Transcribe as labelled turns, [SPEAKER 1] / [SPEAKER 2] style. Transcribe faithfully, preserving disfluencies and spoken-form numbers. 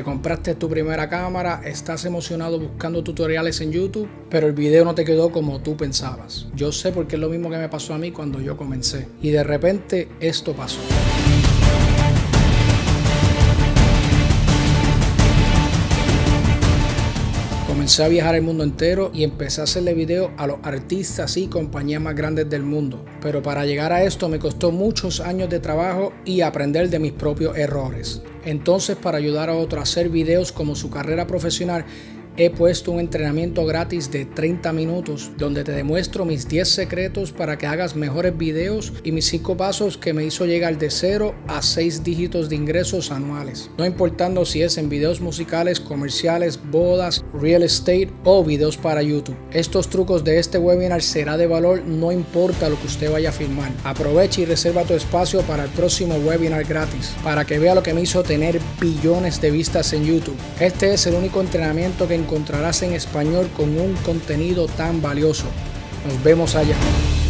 [SPEAKER 1] Te compraste tu primera cámara, estás emocionado buscando tutoriales en YouTube, pero el video no te quedó como tú pensabas. Yo sé porque es lo mismo que me pasó a mí cuando yo comencé. Y de repente esto pasó. Comencé a viajar el mundo entero y empecé a hacerle videos a los artistas y compañías más grandes del mundo. Pero para llegar a esto me costó muchos años de trabajo y aprender de mis propios errores. Entonces, para ayudar a otros a hacer videos como su carrera profesional, he puesto un entrenamiento gratis de treinta minutos donde te demuestro mis diez secretos para que hagas mejores videos y mis cinco pasos que me hizo llegar de cero a seis dígitos de ingresos anuales. No importando si es en videos musicales, comerciales, bodas, real estate o videos para YouTube. Estos trucos de este webinar será de valor no importa lo que usted vaya a filmar. Aprovecha y reserva tu espacio para el próximo webinar gratis para que vea lo que me hizo tener billones de vistas en YouTube. Este es el único entrenamiento que encontrarás en español con un contenido tan valioso. Nos vemos allá.